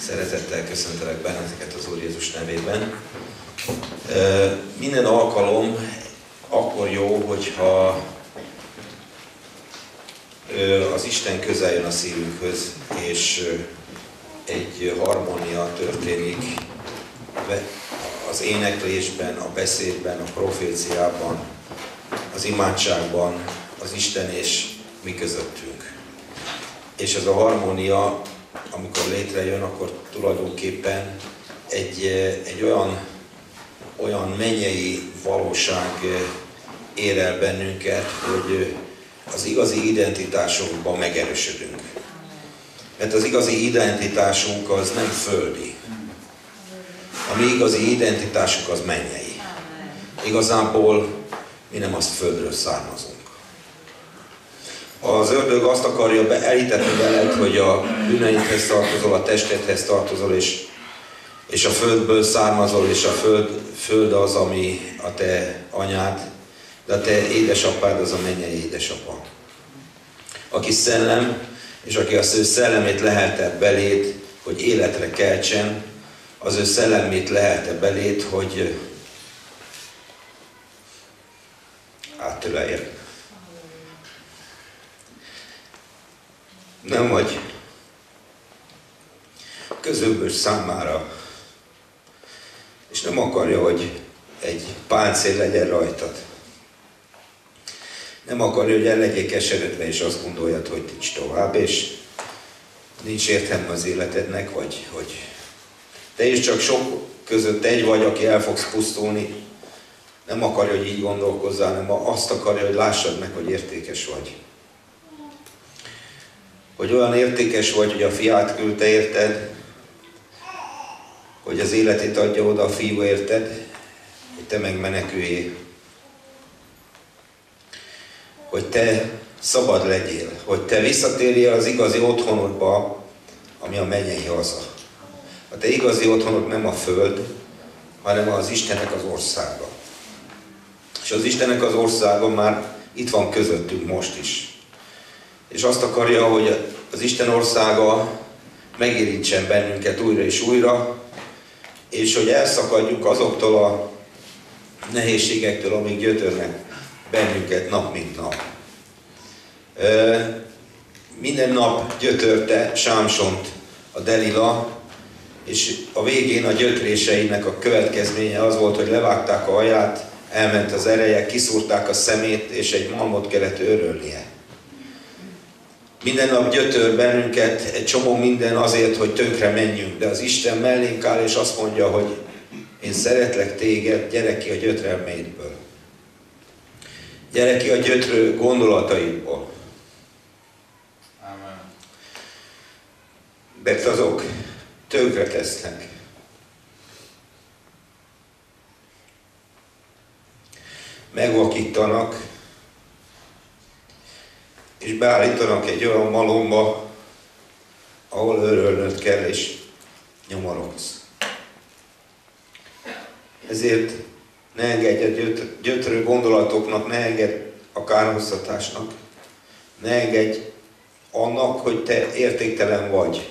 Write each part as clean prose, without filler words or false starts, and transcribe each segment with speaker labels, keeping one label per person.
Speaker 1: Szeretettel köszöntelek benneteket az Úr Jézus nevében. Minden alkalom akkor jó, hogyha az Isten közel jön a szívünkhöz, és egy harmónia történik az éneklésben, a beszédben, a proféciában, az imádságban, az Isten és mi közöttünk. És ez a harmónia, amikor létrejön, akkor tulajdonképpen egy olyan mennyei valóság ér el bennünket, hogy az igazi identitásunkban megerősödünk. Mert az igazi identitásunk az nem földi. A mi igazi identitásunk az mennyei. Igazából mi nem azt földről származunk. Az ördög azt akarja elhitetni veled, hogy a bűneidhez tartozol, a testedhez tartozol, és a földből származol, és a föld az, ami a te anyád, de a te édesapád az a mennyei édesapa. Aki szellem, és aki az ő szellemét lehelte beléd, hogy életre keltsen, az ő szellemét lehelte beléd, hogy áttöleljen. Nem vagy közömbös számára, és nem akarja, hogy egy páncél legyen rajtad. Nem akarja, hogy el legyél keseredve, és azt gondoljad, hogy nincs tovább, és nincs értelme az életednek, vagy hogy te is csak sok között egy vagy, aki el fogsz pusztulni. Nem akarja, hogy így gondolkozzál, hanem azt akarja, hogy lássad meg, hogy értékes vagy. Hogy olyan értékes vagy, hogy a fiát küldte érted, hogy az életét adja oda a fiú érted, hogy te meg meneküljél. Hogy te szabad legyél, hogy te visszatérjél az igazi otthonodba, ami a mennyei haza. A te igazi otthonod nem a föld, hanem az Istennek az országa. És az Istennek az országa már itt van közöttünk most is. És azt akarja, hogy az Isten országa megérintsen bennünket újra és újra, és hogy elszakadjunk azoktól a nehézségektől, amik gyötörnek bennünket nap mint nap. Minden nap gyötörte Sámsont a Delila, és a végén a gyötréseinek a következménye az volt, hogy levágták a haját, elment az ereje, kiszúrták a szemét, és egy malmot kellett őrölnie. Minden nap gyötör bennünket egy csomó minden azért, hogy tönkre menjünk, de az Isten mellénk áll, és azt mondja, hogy én szeretlek téged, gyere ki a gyötrelmeidből. Gyere ki a gyötrő gondolataidból.
Speaker 2: Amen.
Speaker 1: Mert azok tönkre tesznek. Megvakítanak, és beállítanak egy olyan malomba, ahol őrölnöd kell, és nyomorodsz. Ezért ne engedj a gyötrő gondolatoknak, ne engedj a kárhoztatásnak, ne engedj annak, hogy te értéktelen vagy.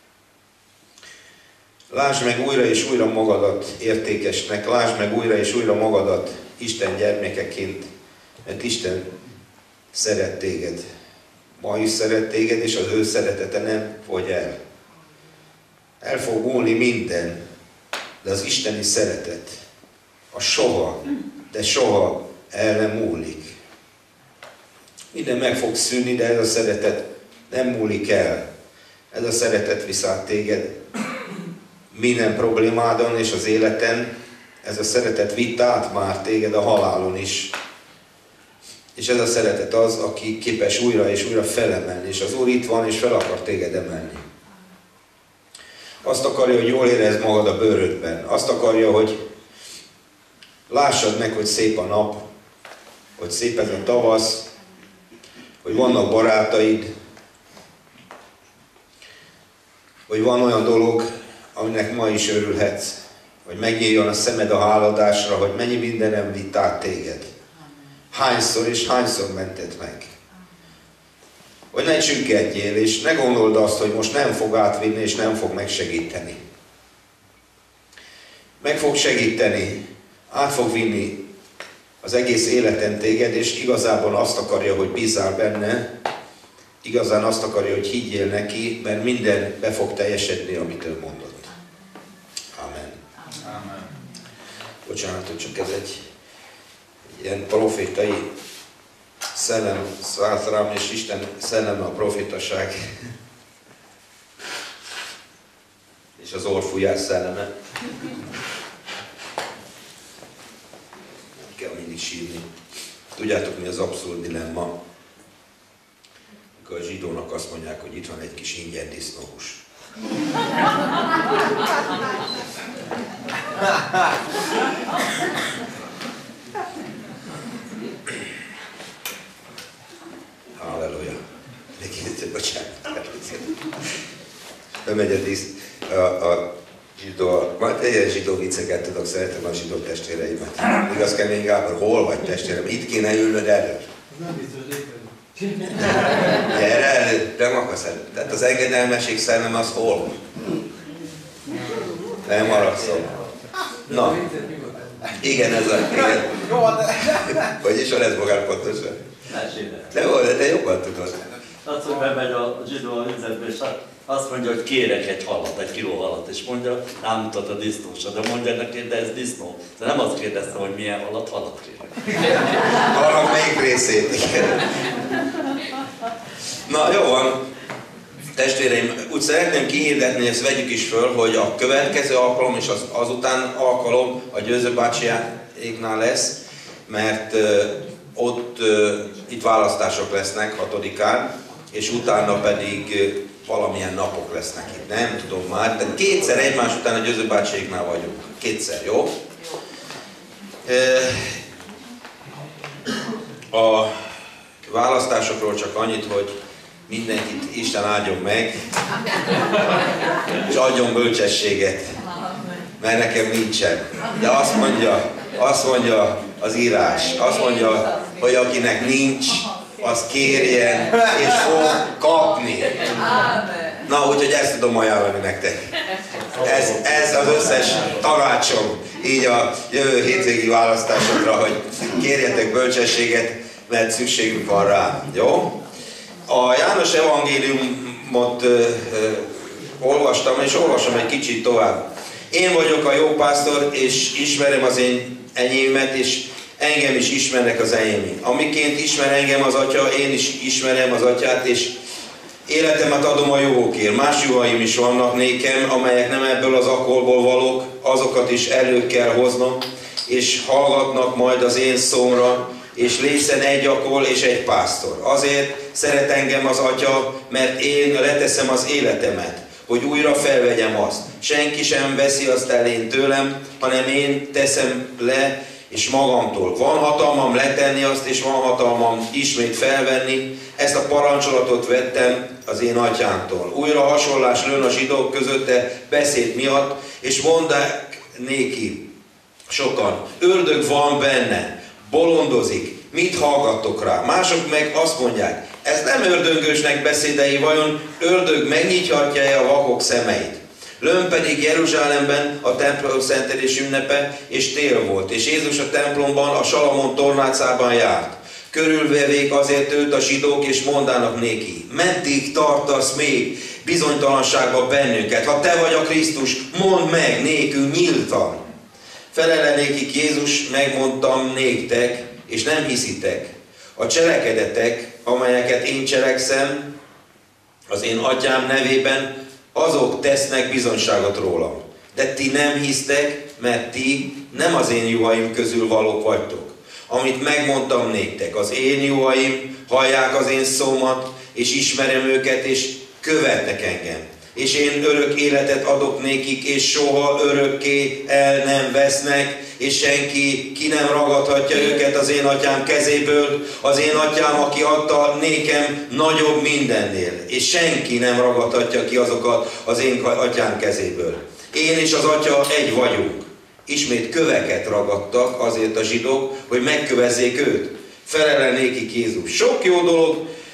Speaker 1: Lásd meg újra és újra magadat értékesnek, lásd meg újra és újra magadat Isten gyermekeként, mert Isten szeret téged. Ma is szeret téged, és az ő szeretete nem fogy el. El fog múlni minden, de az isteni szeretet, a soha, de soha el nem múlik. Minden meg fog szűnni, de ez a szeretet nem múlik el. Ez a szeretet visz át téged minden problémádon és az életen. Ez a szeretet vitt át már téged a halálon is. És ez a szeretet az, aki képes újra és újra felemelni. És az Úr itt van, és fel akar téged emelni. Azt akarja, hogy jól érezd magad a bőrödben. Azt akarja, hogy lássad meg, hogy szép a nap, hogy szép ez a tavasz, hogy vannak barátaid, hogy van olyan dolog, aminek ma is örülhetsz, hogy megnyíljon a szemed a háladásra, hogy mennyi mindenem vitt át téged. Hányszor és hányszor mented meg. hogy ne csüggedjél, és ne gondold azt, hogy most nem fog átvinni, és nem fog megsegíteni. Meg fog segíteni, át fog vinni az egész életen téged, és igazából azt akarja, hogy bízzál benne, igazán azt akarja, hogy higgyél neki, mert minden be fog teljesedni, amit ő mondott. Amen.
Speaker 2: Amen.
Speaker 1: Bocsánat, hogy csak ez egy ilyen profétai szellem szállt rám, és Isten szelleme a profétaság, és az orrfújás szelleme. Nem kell mindig sírni. Tudjátok, mi az abszurd dilemma? Amikor a zsidónak azt mondják, hogy itt van egy kis ingyen disznóhús. Halleluja. Bocsánat. Bemegy a zsidó, majd ilyen zsidó vicceket tudok, szeretem a zsidó testvéreimet. Igaz, Kemény Gábor, hol vagy testvérem? Itt kéne ülnöd elő.
Speaker 3: Nem biztos,
Speaker 1: Gyere elő, nem akarsz elő. Tehát az engedelmesség szellem az hol van? Nem haragszom. Na, igen, ez a... Igen. Vagyis a lesz magán pontosan. De jobban tudod.
Speaker 2: Az, hogy bemegy a zsidó a üzletbe, és azt mondja, hogy kérek egy halat, egy kiló halat, és mondja, rámutat a disznósra, de mondja neki, de ez disznó. De nem azt kérdezte, hogy milyen halat kérek.
Speaker 1: Annak melyik részét? Na, jó van. Testvéreim, úgy szeretném kihirdetni, hogy ezt vegyük is föl, hogy a következő alkalom és azután alkalom a Győző bácsiéknál lesz, mert itt választások lesznek 6-án, és utána pedig valamilyen napok lesznek itt, nem tudom már, de kétszer egymás után a Győző bácsiéknál vagyunk. Kétszer, jó? A választásokról csak annyit, hogy mindenkit Isten áldjon meg, és adjon bölcsességet, mert nekem nincsen. De azt mondja az írás, azt mondja, hogy akinek nincs, az kérjen, és fog kapni. Na, úgyhogy ezt tudom ajánlani nektek. Ez az összes tanácsom, így a jövő hétvégi választásokra, hogy kérjetek bölcsességet, mert szükségünk van rá. Jó? A János evangéliumot olvastam, és olvasom egy kicsit tovább. Én vagyok a jó pásztor, és ismerem az én enyémet, és engem is ismernek az enyém. Amiként ismer engem az Atya, én is ismerem az Atyát, és életemet adom a juhokért. Más juhaim is vannak nékem, amelyek nem ebből az akolból valók, azokat is elő kell hoznom, és hallgatnak majd az én szómra, és lészen egy akol és egy pásztor. Azért szeret engem az Atya, mert én leteszem az életemet, hogy újra felvegyem azt. Senki sem veszi azt el én tőlem, hanem én teszem le, és magamtól. Van hatalmam letenni azt, és van hatalmam ismét felvenni. Ezt a parancsolatot vettem az én atyámtól. Újra hasonlás lőn a zsidók közötte beszéd miatt, és mondták néki sokan, ördög van benne, bolondozik, mit hallgattok rá? Mások meg azt mondják, ez nem ördögösnek beszédei, vajon ördög megnyithatja-e a vakok szemeit? Lőn pedig Jeruzsálemben a templom szentelés ünnepe, és tél volt, és Jézus a templomban, a Salamon tornácában járt. Körülvevék azért őt a zsidók, és mondának néki, meddig tartasz még bizonytalanságba bennünket? Ha te vagy a Krisztus, mondd meg nékünk nyíltan. Felele nékik Jézus, megmondtam néktek, és nem hiszitek. A cselekedetek, amelyeket én cselekszem, az én atyám nevében, azok tesznek bizonyságot rólam. De ti nem hisztek, mert ti nem az én juhaim közül valók vagytok. Amit megmondtam néktek, az én juhaim hallják az én szómat, és ismerem őket, és követnek engem. És én örök életet adok nékik, és soha örökké el nem vesznek, és senki ki nem ragadhatja őket az én atyám kezéből. Az én atyám, aki adta nékem, nagyobb mindennél, és senki nem ragadhatja ki azokat az én atyám kezéből. Én és az atya egy vagyunk. Ismét köveket ragadtak azért a zsidók, hogy megkövezzék őt. Felele nékik Jézus. Sok jó dolog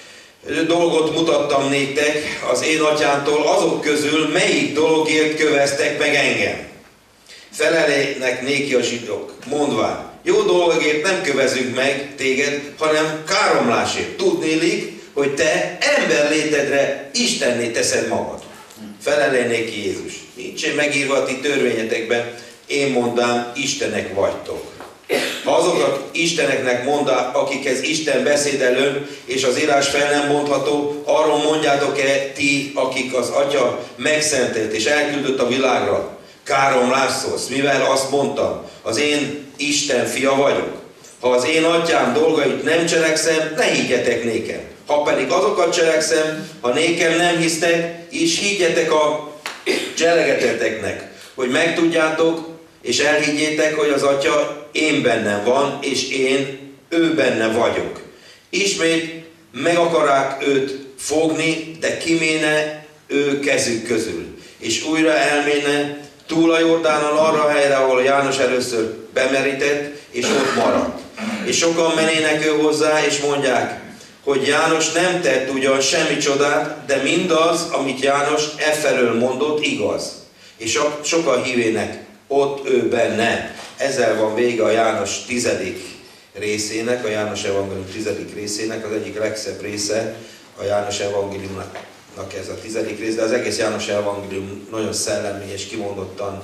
Speaker 1: dolgot mutattam néktek az én atyámtól, azok közül melyik dologért köveztek meg engem? Felelének néki a zsidók, mondván, jó dologért nem kövezünk meg téged, hanem káromlásért. Tudnélik, hogy te emberlétedre Istenné teszed magad. Felelé néki Jézus. Nincs megírva a ti törvényetekben, én mondám, Istenek vagytok. Ha azokat Isteneknek mondá, akikhez Isten beszédel ön, és az írás fel nem mondható, arról mondjátok-e ti, akik az Atya megszentelt és elküldött a világra? Káromlás szólsz, mivel azt mondtam, az én Isten fia vagyok. Ha az én atyám dolgait nem cselekszem, ne higgyetek nékem. Ha pedig azokat cselekszem, ha nékem nem hisztek, és higgyetek a cselekedeteknek, hogy megtudjátok, és elhiggyétek, hogy az Atya én bennem van, és én ő benne vagyok. Ismét meg akarák őt fogni, de kiméne ő kezük közül. És újra elméne túl a Jordánon arra a helyre, ahol János először bemerített, és ott maradt. És sokan menének ő hozzá, és mondják, hogy János nem tett ugyan semmi csodát, de mindaz, amit János efelől mondott, igaz. És sokan hívének, ott ő benne. Ezzel van vége a János 10. részének, a János Evangélium 10. részének, az egyik legszebb része a János Evangéliumnak ez a 10. rész, de az egész János Evangélium nagyon szellemi és kimondottan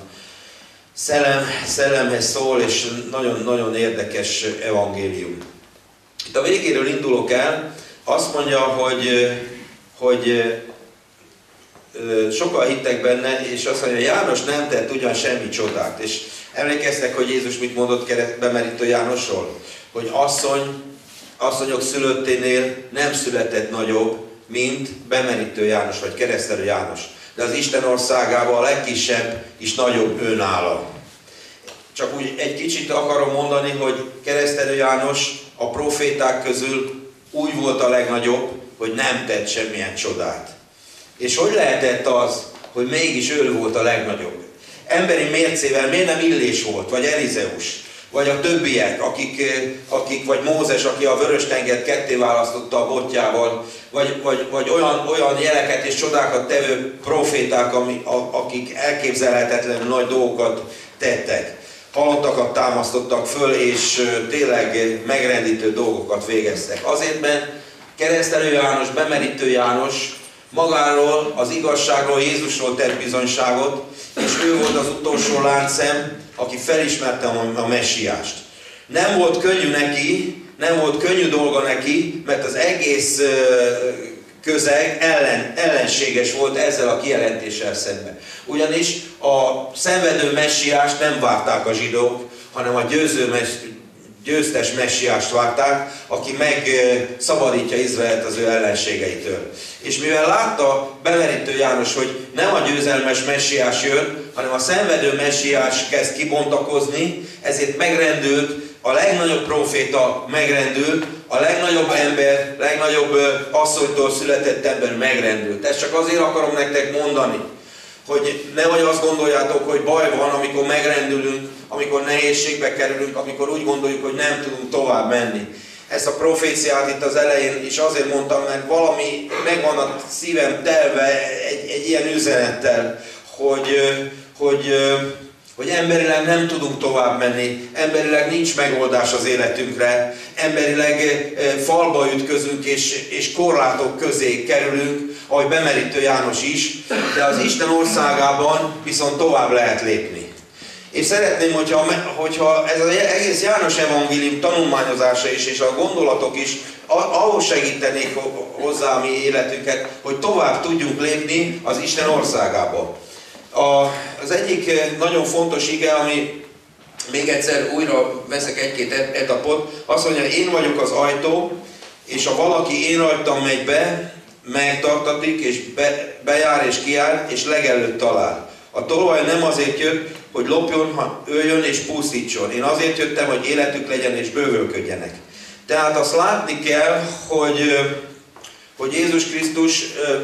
Speaker 1: szellemhez szól, és nagyon érdekes evangélium. Itt a végéről indulok el, azt mondja, hogy sokan hittek benne, és azt mondja, János nem tett ugyan semmi csodát. És emlékeztek, hogy Jézus mit mondott bemerítő Jánosról? Hogy asszonyok szülötténél nem született nagyobb, mint bemerítő János, vagy keresztelő János. De az Isten országában a legkisebb is nagyobb ő nála. Csak úgy egy kicsit akarom mondani, hogy keresztelő János a proféták közül úgy volt a legnagyobb, hogy nem tett semmilyen csodát. És hogy lehetett az, hogy mégis ő volt a legnagyobb? Emberi mércével miért nem Illés volt, vagy Elizeus, vagy a többiek, akik vagy Mózes, aki a Vörös-tengert ketté választotta a botjával, vagy olyan jeleket és csodákat tevő proféták, akik elképzelhetetlen nagy dolgokat tettek. Halottakat támasztottak föl, és tényleg megrendítő dolgokat végeztek. Azért, mert keresztelő János, bemerítő János magáról, az igazságról, Jézusról tett bizonyságot, és ő volt az utolsó láncszem, aki felismerte a messiást. Nem volt könnyű neki, nem volt könnyű dolga neki, mert az egész közeg ellenséges volt ezzel a kijelentéssel szemben. Ugyanis a szenvedő messiást nem várták a zsidók, hanem a győztes messiást várták, aki megszabadítja Izraelt az ő ellenségeitől. És mivel látta bemerítő János, hogy nem a győzelmes messiás jön, hanem a szenvedő messiás kezd kibontakozni, ezért megrendült, a legnagyobb próféta megrendült, a legnagyobb ember, legnagyobb asszonytól született ember megrendült. Ezt csak azért akarom nektek mondani, hogy nehogy azt gondoljátok, hogy baj van, amikor megrendülünk, amikor nehézségbe kerülünk, amikor úgy gondoljuk, hogy nem tudunk tovább menni. Ezt a proféciát itt az elején is azért mondtam, mert valami megvan a szívem telve egy ilyen üzenettel, hogy emberileg nem tudunk tovább menni, emberileg nincs megoldás az életünkre, emberileg falba ütközünk és korlátok közé kerülünk, ahogy bemerítő János is, de az Isten országában viszont tovább lehet lépni. És szeretném, hogyha ez az egész János evangélium tanulmányozása is, és a gondolatok is ahhoz segítenék hozzá a mi életünket, hogy tovább tudjunk lépni az Isten országába. Az egyik nagyon fontos ige, ami még egyszer újra veszek egy-két etapot, azt mondja, én vagyok az ajtó, és ha valaki én rajtam megy be, megtartatik, és bejár és kijár, és legelőtt talál. A tolvaj nem azért jött, hogy lopjon, öljön és pusztítson. Én azért jöttem, hogy életük legyen és bővölködjenek. Tehát azt látni kell, hogy Jézus Krisztus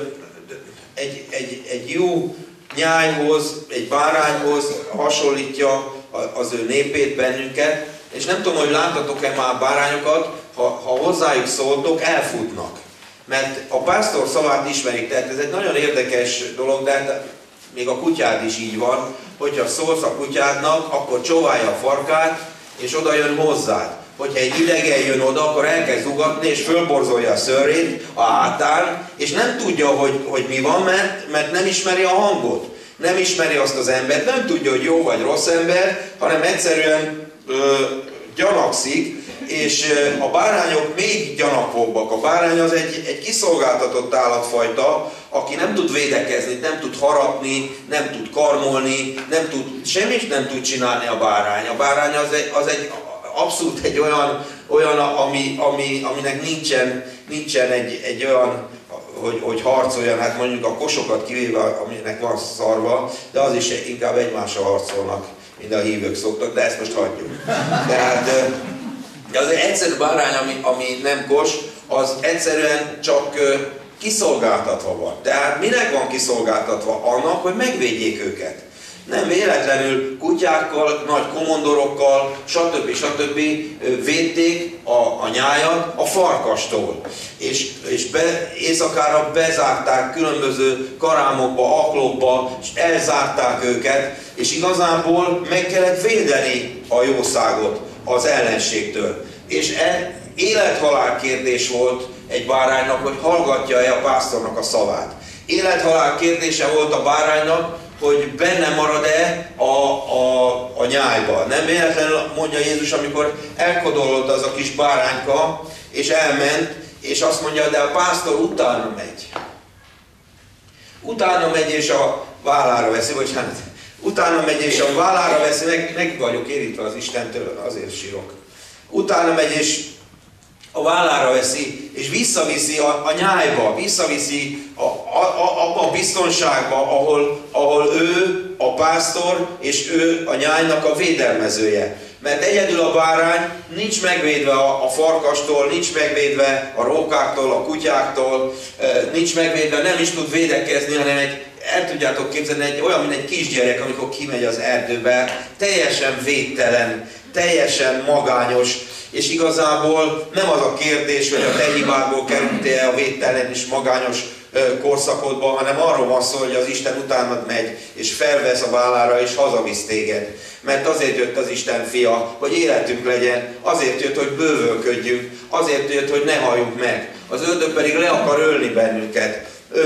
Speaker 1: egy jó nyájhoz, egy bárányhoz hasonlítja az ő népét, bennünket, és nem tudom, hogy láttatok-e már bárányokat, ha hozzájuk szóltok, elfutnak. mert a pásztor szavát ismerik, tehát ez egy nagyon érdekes dolog, de hát még a kutyád is így van, hogyha szólsz a kutyádnak, akkor csóválja a farkát, és oda jön hozzád. Hogyha egy idegen jön oda, akkor elkezd ugatni, és fölborzolja a szőrét a hátán, és nem tudja, hogy mi van, mert nem ismeri a hangot. Nem ismeri azt az embert, nem tudja, hogy jó vagy rossz ember, hanem egyszerűen gyanakszik, és a bárányok még gyanakvóbbak. A bárány az egy kiszolgáltatott állatfajta, aki nem tud védekezni, nem tud harapni, nem tud karmolni, semmit nem tud csinálni a bárány. A bárány az egy abszolút egy olyan aminek nincsen egy olyan, hogy harcoljon, hát mondjuk a kosokat kivéve, aminek van szarva, de az is inkább egymással harcolnak, mint a hívők szoktak, de ezt most hagyjuk. Tehát az egy egyszerű bárány, ami nem kos, az egyszerűen csak kiszolgáltatva van. Tehát minek van kiszolgáltatva? Annak, hogy megvédjék őket. Nem véletlenül kutyákkal, nagy komondorokkal, stb. Védték a nyájat a farkastól. És éjszakára bezárták különböző karámokba, aklokba, és elzárták őket, és igazából meg kellett védeni a jószágot az ellenségtől. És élet-halál kérdés volt egy báránynak, hogy hallgatja-e a pásztornak a szavát. Élet-halál kérdése volt a báránynak, hogy benne marad-e a nyájba. Nem véletlenül mondja Jézus, amikor elkodololt az a kis bárányka, és elment, és azt mondja, de a pásztor utána megy. Utána megy, és a vállára veszi, vagy hát utána megy, és a vállára veszi, meg vagyok érítve az Istentől, azért sírok. Utána megy, és a vállára veszi, és visszaviszi a nyájba, visszaviszi abba a biztonságba, ahol ő a pásztor, és ő a nyájnak a védelmezője. Mert egyedül a bárány nincs megvédve a farkastól, nincs megvédve a rókáktól, a kutyáktól, nincs megvédve, nem is tud védekezni, hanem el tudjátok képzelni, olyan, mint egy kisgyerek, amikor kimegy az erdőbe, teljesen védtelen, teljesen magányos, és igazából nem az a kérdés, hogy a te hibádból kerültél a védtelen és magányos korszakodba, hanem arról van szó, hogy az Isten utánad megy, és felvesz a vállára, és hazavisz téged. Mert azért jött az Isten fia, hogy életünk legyen, azért jött, hogy bővölködjünk, azért jött, hogy ne halljunk meg. Az ördög pedig le akar ölni bennünket.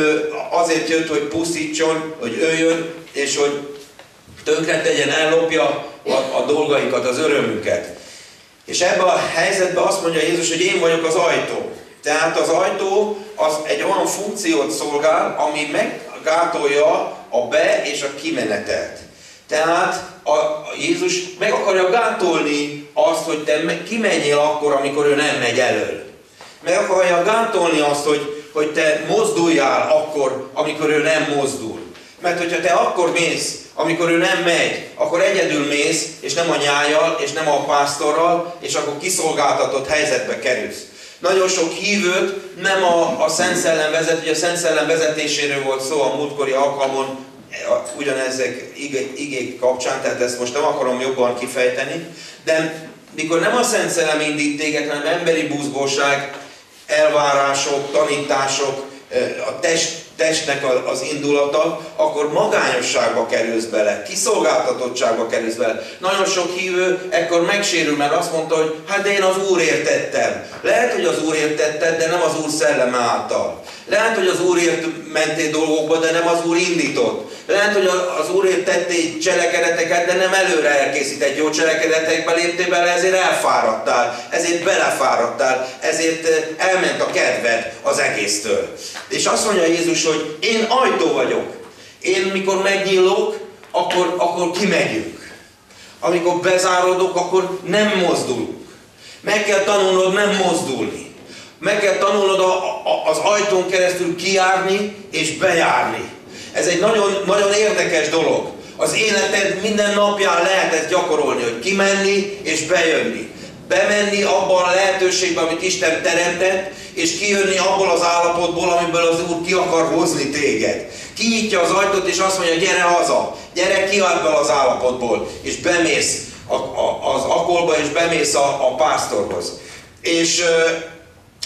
Speaker 1: Azért jött, hogy pusztítson, hogy öljön, és hogy tönkre tegyen, ellopja a dolgainkat, az örömünket. És ebben a helyzetben azt mondja Jézus, hogy én vagyok az ajtó. Tehát az ajtó az egy olyan funkciót szolgál, ami meggátolja a be- és a kimenetelt. Tehát Jézus meg akarja gátolni azt, hogy te kimenjél akkor, amikor ő nem megy elől. Meg akarja gátolni azt, hogy te mozduljál akkor, amikor ő nem mozdul. Mert hogyha te akkor mész, amikor ő nem megy, akkor egyedül mész, és nem a nyájjal, és nem a pásztorral, és akkor kiszolgáltatott helyzetbe kerülsz. Nagyon sok hívőt nem a Szent Szellem vezet, ugye a Szent Szellem vezetéséről volt szó a múltkori alkalmon, ugyanezek igék kapcsán, tehát ezt most nem akarom jobban kifejteni, de mikor nem a Szent Szellem indít téged, hanem emberi buzgóság, elvárások, tanítások, a testnek az indulata, akkor magányosságba kerülsz bele, kiszolgáltatottságba kerülsz bele. Nagyon sok hívő ekkor megsérül, mert azt mondta, hogy hát de én az Úrért tettem. Lehet, hogy az Úrért tetted, de nem az Úr szelleme által. Lehet, hogy az Úrért mentél dolgokba, de nem az Úr indított. Lehet, hogy az Úrért tettél cselekedeteket, de nem előre elkészített jó cselekedetekbe léptél bele, ezért elfáradtál, ezért belefáradtál, ezért elment a kedved az egésztől. És azt mondja Jézus, hogy én ajtó vagyok. Én mikor megnyílok, akkor kimegyünk. Amikor bezárodok, akkor nem mozdulunk. Meg kell tanulnod nem mozdulni. Meg kell tanulnod az ajtón keresztül kijárni és bejárni. Ez egy nagyon, nagyon érdekes dolog. Az életed minden napján lehet ezt gyakorolni, hogy kimenni és bejönni. Bemenni abban a lehetőségben, amit Isten teremtett, és kijönni abból az állapotból, amiből az Úr ki akar hozni téged. Kinyitja az ajtót, és azt mondja, gyere haza, gyere ki ebből az állapotból, és bemész az akolba, és bemész a pásztorhoz. És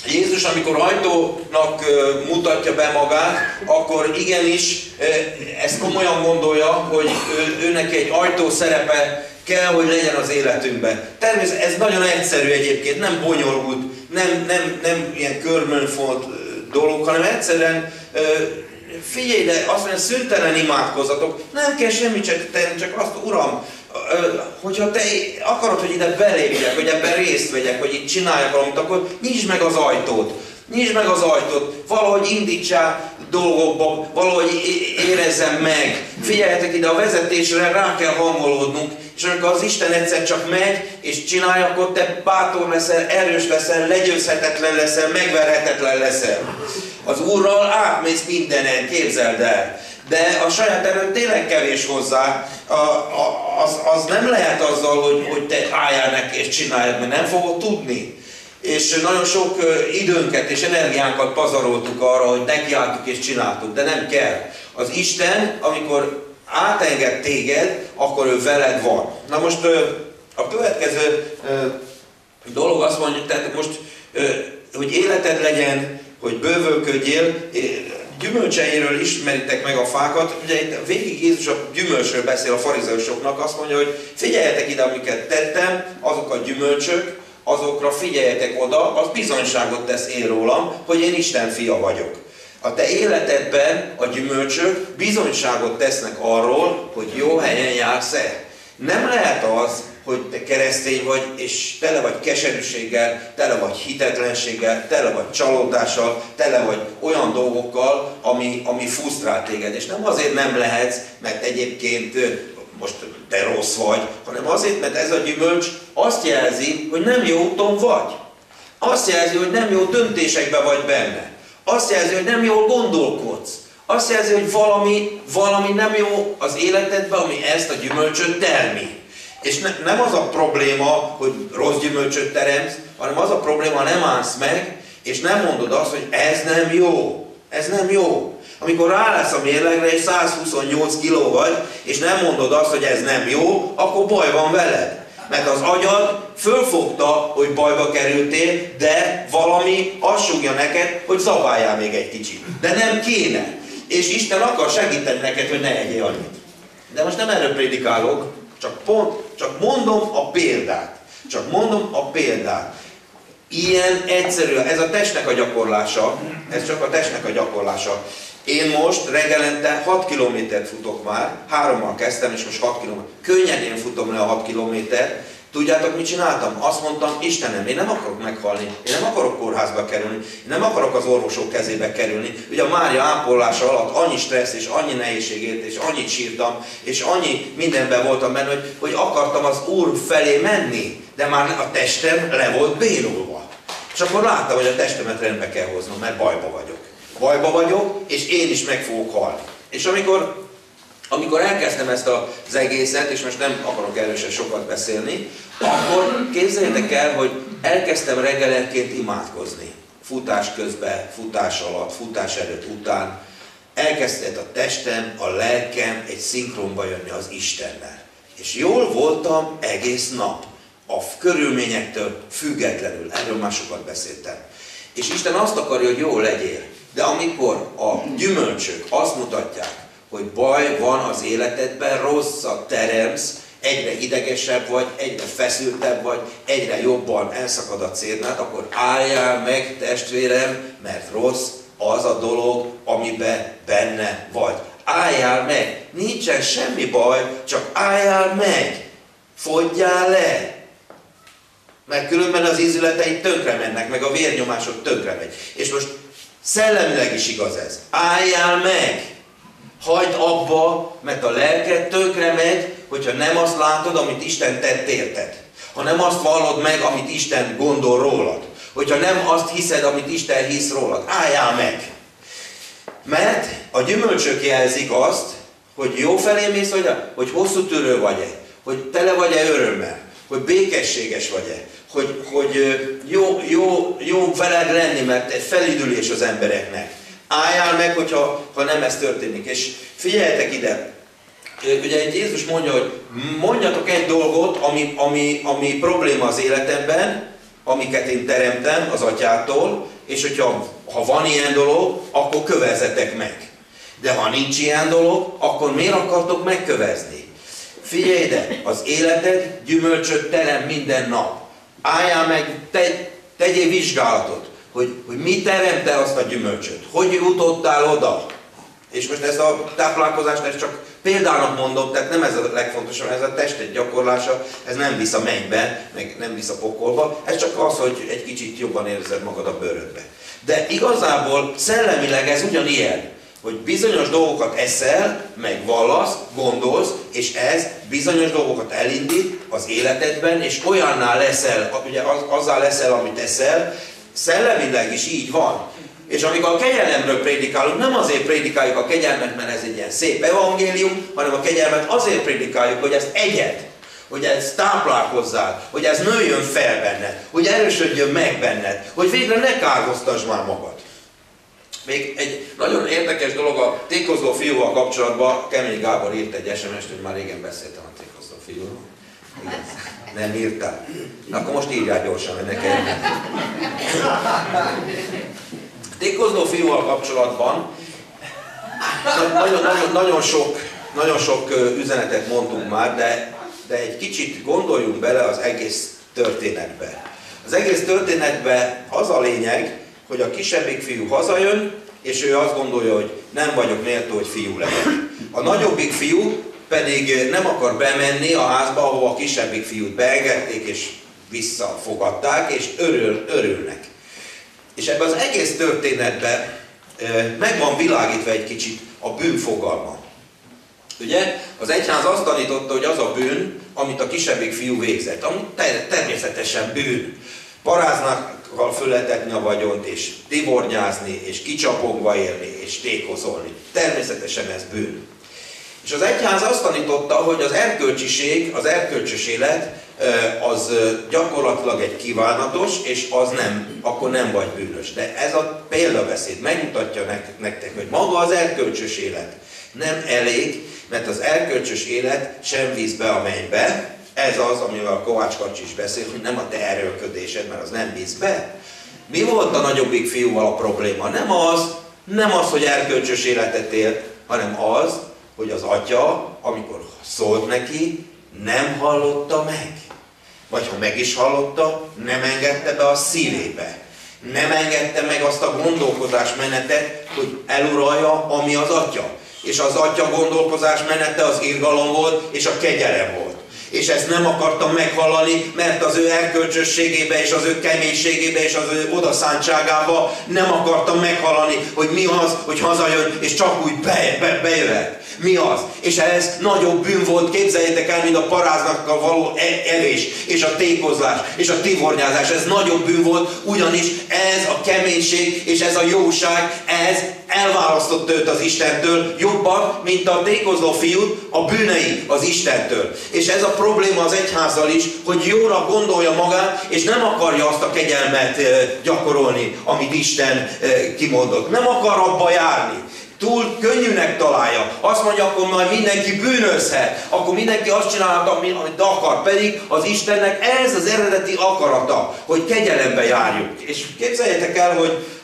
Speaker 1: Jézus, amikor ajtónak mutatja be magát, akkor igenis ezt komolyan gondolja, hogy őnek egy ajtó szerepe kell, hogy legyen az életünkben. Természetesen ez nagyon egyszerű egyébként, nem bonyolult, nem ilyen körmönfolt dolog, hanem egyszerűen figyelj, de azt mondja, szüntelen imádkozzatok, nem kell semmit tenni, csak azt, Uram, hogyha te akarod, hogy ide belépjek, hogy ebben részt vegyek, hogy itt csináljak valamit, akkor nyisd meg az ajtót. Nyisd meg az ajtót, valahogy indítsál dolgokba, valahogy érezzem meg. Figyeljetek ide, a vezetésre rá kell hangolódnunk, és amikor az Isten egyszer csak megy, és csinálja, akkor te bátor leszel, erős leszel, legyőzhetetlen leszel, megverhetetlen leszel. Az Úrral átmész mindenen, képzeld el. De a saját erőd tényleg kevés hozzá, az nem lehet azzal, hogy te álljál neki és csináljad, mert nem fogod tudni. És nagyon sok időnket és energiánkat pazaroltuk arra, hogy nekiálltuk és csináltuk, de nem kell. Az Isten, amikor átenged téged, akkor ő veled van. Na most a következő dolog azt mondjuk, tehát most, hogy életed legyen, hogy bővölködjél, gyümölcseiről ismeritek meg a fákat. Ugye itt végig Jézus a gyümölcsről beszél a farizeusoknak, azt mondja, hogy figyeljetek ide, amiket tettem, azok a gyümölcsök, azokra figyeljetek oda, az bizonyságot tesz én rólam, hogy én Isten fia vagyok. A te életedben a gyümölcsök bizonyságot tesznek arról, hogy jó helyen jársz-e. Nem lehet az, hogy te keresztény vagy, és tele vagy keserűséggel, tele vagy hitetlenséggel, tele vagy csalódással, tele vagy olyan dolgokkal, ami frusztrál téged. És nem azért nem lehetsz, mert egyébként most te rossz vagy, hanem azért, mert ez a gyümölcs azt jelzi, hogy nem jó úton vagy. Azt jelzi, hogy nem jó döntésekben vagy benne. Azt jelzi, hogy nem jól gondolkodsz. Azt jelzi, hogy valami nem jó az életedben, ami ezt a gyümölcsöt termi. És nem az a probléma, hogy rossz gyümölcsöt teremsz, hanem az a probléma, nem állsz meg, és nem mondod azt, hogy ez nem jó. Ez nem jó. Amikor rálesz a mérlegre, és 128 kiló vagy, és nem mondod azt, hogy ez nem jó, akkor baj van veled. Mert az agyad fölfogta, hogy bajba kerültél, de valami azt sugja neked, hogy zabáljál még egy kicsit. De nem kéne. És Isten akar segíteni neked, hogy ne egyél annyit. De most nem erről prédikálok, csak mondom a példát. Csak mondom a példát. Ilyen egyszerű, ez a testnek a gyakorlása, ez csak a testnek a gyakorlása. Én most reggelente 6 kilométert futok már, 3-mal kezdtem, és most 6 kilométer. Könnyedén futom le a 6 kilométert. Tudjátok, mit csináltam? Azt mondtam, Istenem, én nem akarok meghalni, én nem akarok kórházba kerülni, én nem akarok az orvosok kezébe kerülni. Ugye a Mária ápolása alatt annyi stressz, és annyi nehézségét, és annyit sírtam, és annyi mindenben voltam benne, hogy akartam az Úr felé menni, de már a testem le volt bénulva. És akkor láttam, hogy a testemet rendbe kell hoznom, mert bajba vagyok. Bajba vagyok, és én is meg fogok halni. És amikor elkezdtem ezt az egészet, és most nem akarok erősen sokat beszélni, akkor képzeljétek el, hogy elkezdtem reggelenként imádkozni. Futás közben, futás alatt, futás előtt, után. Elkezdett a testem, a lelkem egy szinkronba jönni az Istennel. És jól voltam egész nap. A körülményektől függetlenül. Erről már sokat beszéltem. És Isten azt akarja, hogy jó legyél. De amikor a gyümölcsök azt mutatják, hogy baj van az életedben, rosszat teremsz, egyre idegesebb vagy, egyre feszültebb vagy, egyre jobban elszakad a célnád, akkor álljál meg, testvérem, mert rossz az a dolog, amiben benne vagy. Álljál meg! Nincsen semmi baj, csak álljál meg! Fogyjál le! Mert különben az ízületeid tönkre mennek, meg a vérnyomásod tönkre megy. És most szellemileg is igaz ez. Álljál meg! Hagyd abba, mert a lelked tönkre megy, hogyha nem azt látod, amit Isten tett érted. Ha nem azt vallod meg, amit Isten gondol rólad. Hogyha nem azt hiszed, amit Isten hisz rólad. Álljál meg! Mert a gyümölcsök jelzik azt, hogy jó felé mész, hogy hosszú tűrő vagy-e, hogy tele vagy-e örömmel, hogy békességes vagy-e, hogy jó veled lenni, mert egy felüdülés az embereknek. Álljál meg, hogyha nem ez történik. És figyeljetek ide, ugye itt Jézus mondja, hogy mondjatok egy dolgot, ami probléma az életemben, amiket én teremtem az Atyától, és hogyha van ilyen dolog, akkor kövezzetek meg. De ha nincs ilyen dolog, akkor miért akartok megkövezni? Figyelj ide, az életed gyümölcsöt terem minden nap. Álljál meg, tegyél vizsgálatot, hogy mi teremte azt a gyümölcsöt, hogy jutottál oda. És most ezt a táplálkozást ezt csak példának mondom, tehát nem ez a legfontosabb, ez a tested gyakorlása, ez nem visz a mennybe, meg nem visz a pokolba, ez csak az, hogy egy kicsit jobban érzed magad a bőrödbe. De igazából szellemileg ez ugyanilyen, hogy bizonyos dolgokat eszel, meg vallasz, gondolsz, és ez bizonyos dolgokat elindít az életedben, és olyanná leszel, ugye azzal leszel, amit eszel, szellemileg is így van. És amikor a kegyelemről prédikálunk, nem azért prédikáljuk a kegyelmet, mert ez egy ilyen szép evangélium, hanem a kegyelmet azért prédikáljuk, hogy ezt egyed, hogy ezt táplálkozzál, hogy ez nőjön fel benned, hogy erősödjön meg benned, hogy végre ne kárhoztasd már magad. Még egy nagyon érdekes dolog a tékozló fiúval kapcsolatban, Kemény Gábor írt egy SMS-t, hogy már régen beszéltem a tékozló fiúról. Igen. Nem írtál? Akkor most írjál gyorsan, hogy ne kell. Tékozló fiúval kapcsolatban nagyon sok üzenetet mondtunk már, de egy kicsit gondoljunk bele az egész történetbe. Az egész történetben az a lényeg, hogy a kisebbik fiú hazajön, és ő azt gondolja, hogy nem vagyok méltó, hogy fiú legyek. A nagyobbik fiú pedig nem akar bemenni a házba, ahol a kisebbik fiút beengedték, és visszafogadták, és örülnek. És ebben az egész történetben meg van világítva egy kicsit a bűn fogalma. Ugye, az egyház azt tanította, hogy az a bűn, amit a kisebbik fiú végzett, ami természetesen bűn. Paráznakkal fölletetni a vagyont, és tivornyázni, és kicsapogva élni, és tékozolni. Természetesen ez bűn. És az egyház azt tanította, hogy az erkölcsiség, az erkölcsös élet, az gyakorlatilag egy kívánatos, és az nem, akkor nem vagy bűnös. De ez a példabeszéd megmutatja nektek, hogy maga az erkölcsös élet nem elég, mert az erkölcsös élet sem visz be a mennybe. Ez az, amivel a Kovács Kacsi is beszél, hogy nem a te erőlködésed, mert az nem visz be. Mi volt a nagyobbik fiúval a probléma? Nem az, hogy erkölcsös életet élt, hanem az, hogy az atya, amikor szólt neki, nem hallotta meg. Vagy ha meg is hallotta, nem engedte be a szívébe. Nem engedte meg azt a gondolkozásmenetet, hogy eluralja, ami az atya. És az atya gondolkozásmenete az irgalom volt, és a kegyelem volt. És ezt nem akartam meghallani, mert az ő erkölcsösségébe, és az ő keménységébe, és az ő odaszántságába nem akartam meghallani, hogy mi az, hogy hazajön, és csak úgy bejöhet. Mi az? És ez nagyobb bűn volt, képzeljétek el, mint a paráznakkal való evés, és a tékozlás, és a tivornyázás. Ez nagyobb bűn volt, ugyanis ez a keménység, és ez a jóság, ez elválasztott őt az Istentől jobban, mint a tékozló fiút a bűnei az Istentől. És ez a probléma az egyházzal is, hogy jóra gondolja magát, és nem akarja azt a kegyelmet gyakorolni, amit Isten kimondott. Nem akar abba járni. Túl könnyűnek találja. Azt mondja, akkor majd mindenki bűnözhet. Akkor mindenki azt csinálhat, amit akar. Pedig az Istennek ez az eredeti akarata, hogy kegyelembe járjunk. És képzeljétek el,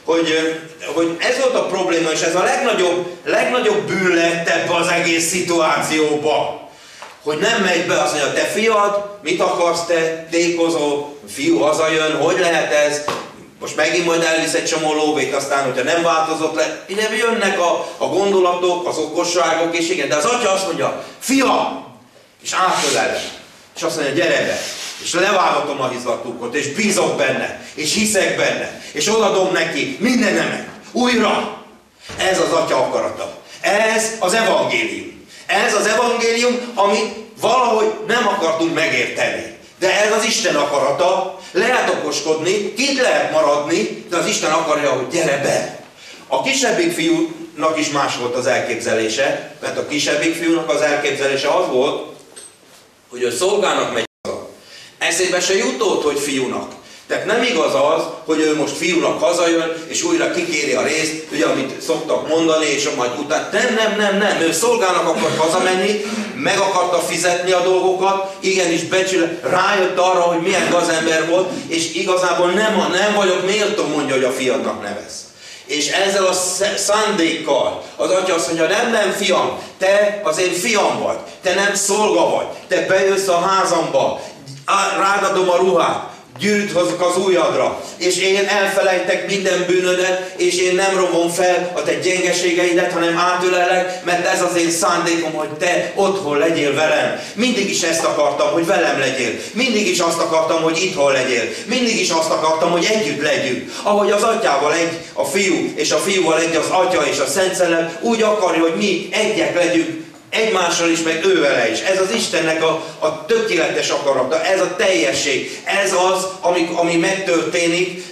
Speaker 1: hogy ez volt a probléma, és ez a legnagyobb bűn lett ebbe az egész szituációba. Hogy nem megy be, azt mondja, te fiad, mit akarsz te, tékozó, fiú hazajön, hogy lehet ez? Most megint majd elvisz egy csomó lóvét, aztán, hogyha nem változott le, ide jönnek a gondolatok, az okosságok, és igen, de az atya azt mondja, fiam, és átölelem, és azt mondja, gyere be, és levágatom a hizlatukot, és bízok benne, és hiszek benne, és odadom neki mindenemet, újra. Ez az atya akarata. Ez az evangélium. Ez az evangélium, amit valahogy nem akartunk megérteni. De ez az Isten akarata, lehet okoskodni, kint lehet maradni, de az Isten akarja, hogy gyere be. A kisebbik fiúnak is más volt az elképzelése, mert a kisebbik fiúnak az elképzelése az volt, hogy ő szolgának megy haza. Eszébe se jutott, hogy fiúnak. Tehát nem igaz az, hogy ő most fiúnak hazajön, és újra kikéri a részt, ugye, amit szoktak mondani, és majd utána. Nem. Ő szolgának akar hazamenni, meg akarta fizetni a dolgokat, igenis rájött arra, hogy milyen gazember volt, és igazából nem vagyok méltó, mondja, hogy a fiadnak nevez. És ezzel a szándékkal az atya azt mondja, nem fiam, te az én fiam vagy, te nem szolga vagy, te bejössz a házamba, rád adom a ruhát, gyűrűt hozok az ujjadra, és én elfelejtek minden bűnödet, és én nem romom fel a te gyengeségeidet, hanem átölelek, mert ez az én szándékom, hogy te otthon legyél velem. Mindig is ezt akartam, hogy velem legyél. Mindig is azt akartam, hogy itthon legyél. Mindig is azt akartam, hogy együtt legyünk. Ahogy az atyával egy a fiú, és a fiúval egy az atya és a Szent Szellem, úgy akarja, hogy mi egyek legyünk, egymással is, meg ővele is. Ez az Istennek a tökéletes akarata, ez a teljesség. Ez az, ami megtörténik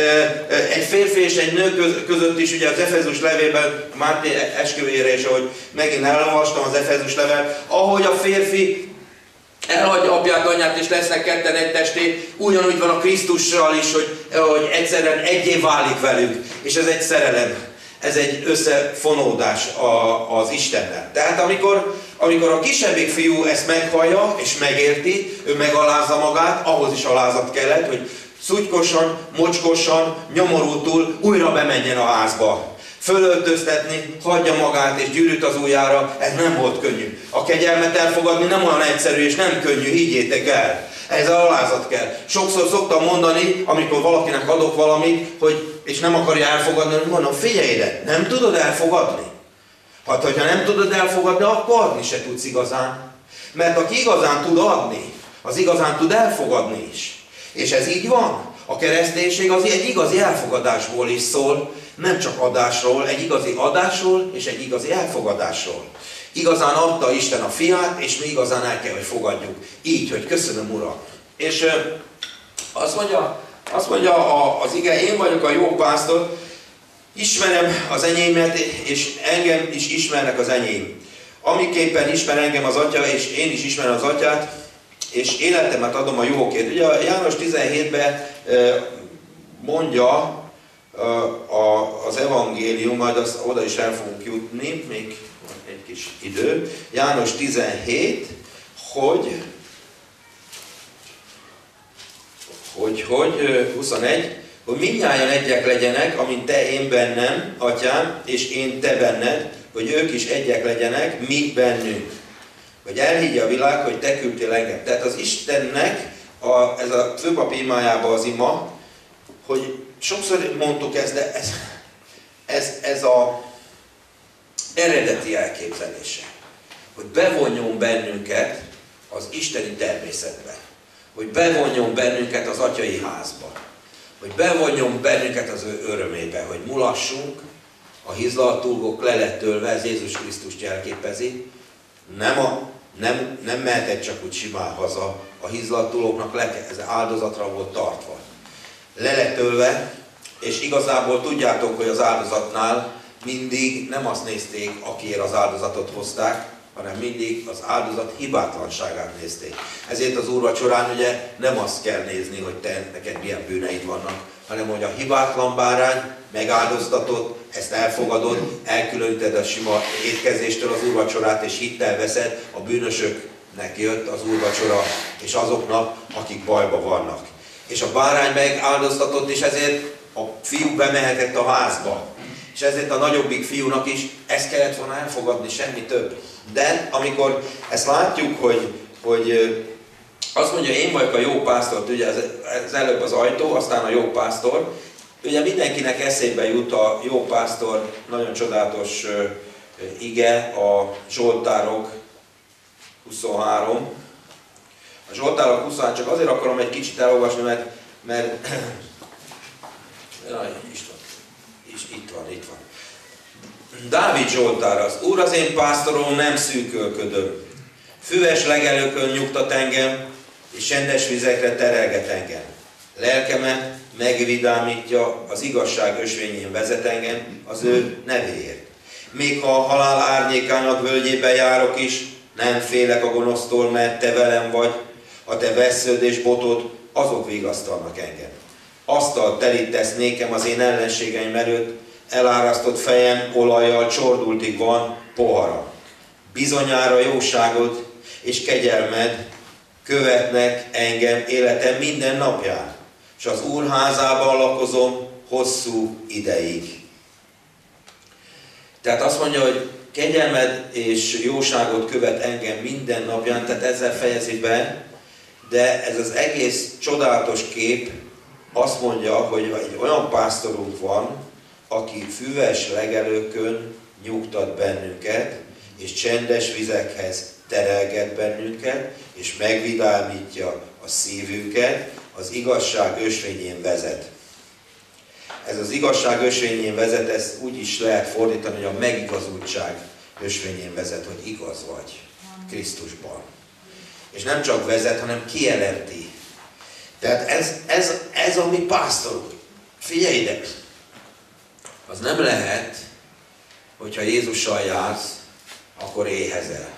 Speaker 1: egy férfi és egy nő között is, ugye az Efezus levélben, Máté esküvőjére is, ahogy megint elolvastam az Efezus level, ahogy a férfi elhagyja apját, anyját, és lesznek ketten egy testé, ugyanúgy van a Krisztussal is, hogy egyszerűen egyé válik velük. És ez egy szerelem. Ez egy összefonódás az Istennel. Tehát amikor a kisebbik fiú ezt meghallja és megérti, ő megalázza magát, ahhoz is alázat kellett, hogy szutykosan, mocskosan, nyomorultul újra bemenjen a házba. Fölöltöztetni, hagyja magát és gyűrűt az ujjára, ez nem volt könnyű. A kegyelmet elfogadni nem olyan egyszerű és nem könnyű, higgyétek el. Ez alázat kell. Sokszor szoktam mondani, amikor valakinek adok valamit, és nem akarja elfogadni, hogy mondom, figyelj ide, nem tudod elfogadni? Hát, hogyha nem tudod elfogadni, akkor adni se tudsz igazán. Mert aki igazán tud adni, az igazán tud elfogadni is. És ez így van. A kereszténység az egy igazi elfogadásból is szól, nem csak adásról, egy igazi adásról és egy igazi elfogadásról. Igazán adta Isten a fiát, és mi igazán el kell, hogy fogadjuk. Így, hogy köszönöm, Uram. És azt mondja az ige, én vagyok a jó pásztor, ismerem az enyémet, és engem is ismernek az enyém. Amiképpen ismer engem az atya, és én is ismerem az atyát, és életemet adom a jókért. Ugye János 17-ben mondja az evangélium, majd azt oda is el fogunk jutni, még egy kis idő. János 17, hogy 21, hogy mindnyájan egyek legyenek, amint te én bennem, atyám, és én te benned, hogy ők is egyek legyenek, mi bennünk. Hogy elhiggye a világ, hogy te küldtél engem. Tehát az Istennek, ez a főpapi imájában az ima, hogy sokszor mondtuk ezt, de ez a eredeti elképzelése. Hogy bevonjon bennünket az isteni természetbe. Hogy bevonjon bennünket az atyai házba. Hogy bevonjon bennünket az ő örömébe. Hogy mulassunk, a hizlaltúlgok le lett tölve, ez Jézus Krisztust jelképezi. Nem mehetett csak úgy simán haza. A hizlaltúlóknak ez áldozatra volt tartva. Le lett tölve, és igazából tudjátok, hogy az áldozatnál mindig nem azt nézték, akiért az áldozatot hozták, hanem mindig az áldozat hibátlanságát nézték. Ezért az úrvacsorán ugye nem azt kell nézni, hogy neked milyen bűneid vannak, hanem hogy a hibátlan bárány megáldoztatod, ezt elfogadod, elkülöníted a sima étkezéstől az úrvacsorát, és hittel veszed, a bűnösöknek jött az úrvacsora, és azoknak, akik bajba vannak. És a bárány megáldoztatott, és ezért a fiú bemehetett a házba. És ezért a nagyobbik fiúnak is ezt kellett volna elfogadni, semmi több. De amikor ezt látjuk, hogy azt mondja, én vagyok a jó pásztor, ugye ez előbb az ajtó, aztán a jó pásztor. Ugye mindenkinek eszébe jut a jó pásztor, nagyon csodálatos ige, a Zsoltárok 23. A Zsoltárok 23, csak azért akarom egy kicsit elolvasni, mert itt van. Dávid Zsoltár, az Úr az én pásztorom, nem szűkölködöm. Füves legelőkön nyugtat engem, és csendes vizekre terelget engem. Lelkemet megvidámítja, az igazság ösvényén vezet engem az ő nevéért. Még ha a halál árnyékának völgyében járok is, nem félek a gonosztól, mert te velem vagy, a te vessződ és botod, azok vigasztalnak engem. Asztalt terítesz nékem az én ellenségeim előtt, elárasztott fejem olajjal csordultig van poharam. Bizonyára jóságod és kegyelmed követnek engem életem minden napján, és az Úr házában lakozom hosszú ideig. Tehát azt mondja, hogy kegyelmed és jóságot követ engem minden napján, tehát ezzel fejezi be, de ez az egész csodálatos kép azt mondja, hogy egy olyan pásztorunk van, aki füves legelőkön nyugtat bennünket, és csendes vizekhez terelget bennünket, és megvidámítja a szívünket, az igazság ösvényén vezet. Ez az igazság ösvényén vezet, ezt úgy is lehet fordítani, hogy a megigazultság ösvényén vezet, hogy igaz vagy Krisztusban. És nem csak vezet, hanem kijelenti. Tehát ez a mi pásztorunk. Figyelj ide! Az nem lehet, hogyha Jézussal jársz, akkor éhezel.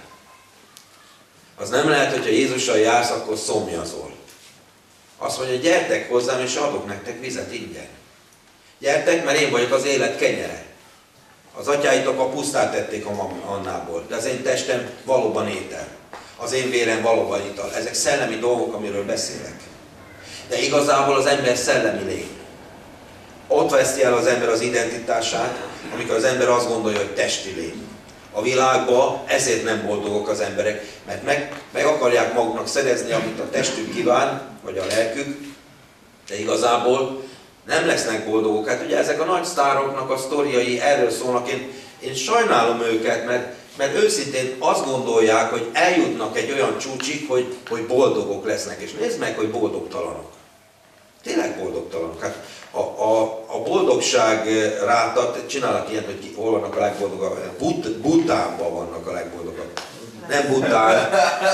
Speaker 1: Az nem lehet, hogyha Jézussal jársz, akkor szomjazol. Azt mondja, gyertek hozzám, és adok nektek vizet ingyen. Gyertek, mert én vagyok az élet kenyere. Az atyáitok a pusztát tették a mannából, de az én testem valóban étel. Az én vérem valóban ital. Ezek szellemi dolgok, amiről beszélek. De igazából az ember szellemi lény. Ott veszti el az ember az identitását, amikor az ember azt gondolja, hogy testi lény. A világban ezért nem boldogok az emberek, mert meg akarják maguknak szerezni, amit a testük kíván, vagy a lelkük, de igazából nem lesznek boldogok. Hát ugye ezek a nagy sztároknak a sztoriai erről szólnak, én sajnálom őket, mert őszintén azt gondolják, hogy eljutnak egy olyan csúcsig, hogy boldogok lesznek. És nézd meg, hogy boldogtalanok. Tényleg boldogtalanok. Hát a boldogság rátat, csinálnak ilyet, hogy hol vannak a legboldogabb, Butánban vannak a legboldogabb. Nem Bután,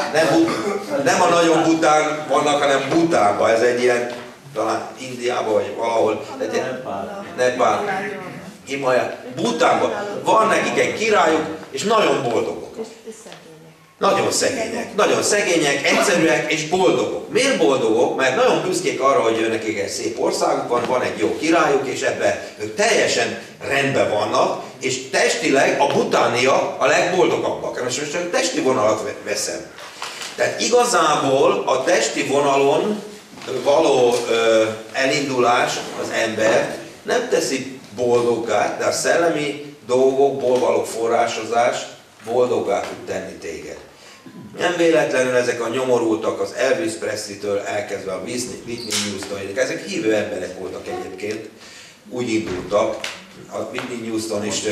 Speaker 1: nem a nagyon Bután vannak, hanem Butánban. Ez egy ilyen, talán Indiában vagy valahol. Nepál. Himalaya. Butánban. Van nekik egy királyuk, és nagyon boldogok. Nagyon szegények, egyszerűek és boldogok. Miért boldogok? Mert nagyon büszkék arra, hogy nekik egy szép országuk van egy jó királyuk, és ebben ők teljesen rendben vannak, és testileg a butániak a legboldogabbak. Most csak testi vonalat veszem. Tehát igazából a testi vonalon való elindulás az ember nem teszi boldoggá, de a szellemi dolgokból való forrásozás boldoggá tud tenni téged. Nem véletlenül ezek a nyomorultak az Elvis Presley-től elkezdve a Whitney Houston, ezek hívő emberek voltak egyébként, úgy indultak, a Whitney Houston is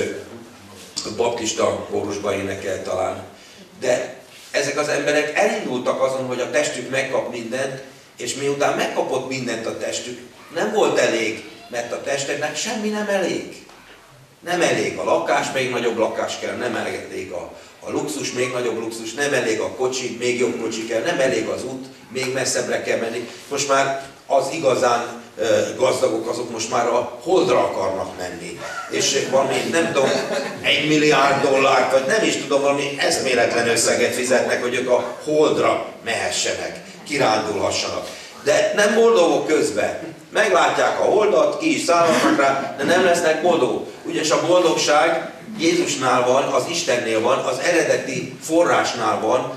Speaker 1: baptista kórusban énekel talán, de ezek az emberek elindultak azon, hogy a testük megkap mindent, és miután megkapott mindent a testük, nem volt elég, mert a testeknek semmi nem elég. Nem elég a lakás, még nagyobb lakás kell, nem elég a luxus, még nagyobb luxus, nem elég a kocsi, még jobb kocsi kell, nem elég az út, még messzebbre kell menni. Most már az igazán gazdagok, azok most már a Holdra akarnak menni. És valami, nem tudom, $1 milliárd, vagy nem is tudom, valami eszméletlen összeget fizetnek, hogy ők a Holdra mehessenek, kirándulhassanak. De nem boldogok közben. Meglátják a Holdat, ki is szállhatnak rá, de nem lesznek boldogok. Ugyanis a boldogság Jézusnál van, az Istennél van, az eredeti forrásnál van,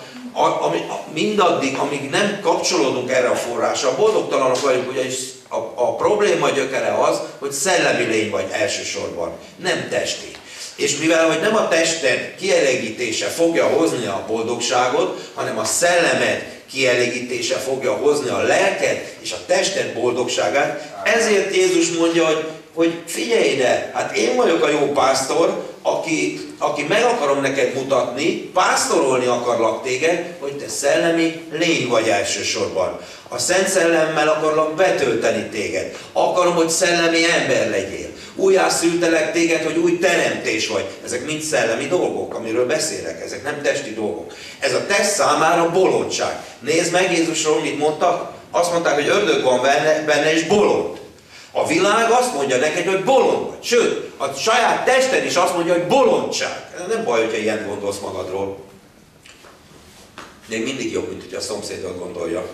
Speaker 1: mindaddig, amíg nem kapcsolódunk erre a forrásra, boldogtalanok vagyunk, ugyanis a probléma gyökere az, hogy szellemi lény vagy elsősorban, nem testi. És mivel hogy nem a tested kielégítése fogja hozni a boldogságot, hanem a szellemed kielégítése fogja hozni a lelked és a tested boldogságát, ezért Jézus mondja, hogy figyelj ide, hát én vagyok a jó pásztor, aki meg akarom neked mutatni, pásztorolni akarlak téged, hogy te szellemi lény vagy elsősorban. A Szent Szellemmel akarlak betölteni téged. Akarom, hogy szellemi ember legyél. Újjászültelek téged, hogy új teremtés vagy. Ezek mind szellemi dolgok, amiről beszélek. Ezek nem testi dolgok. Ez a test számára bolondság. Nézd meg Jézusról, mit mondtak. Azt mondták, hogy ördög van benne és bolond. A világ azt mondja neked, hogy bolond vagy. Sőt, a saját tested is azt mondja, hogy bolondság. Ez nem baj, hogyha ilyen gondolsz magadról. Még mindig jobb, mint hogy a szomszédod gondolja.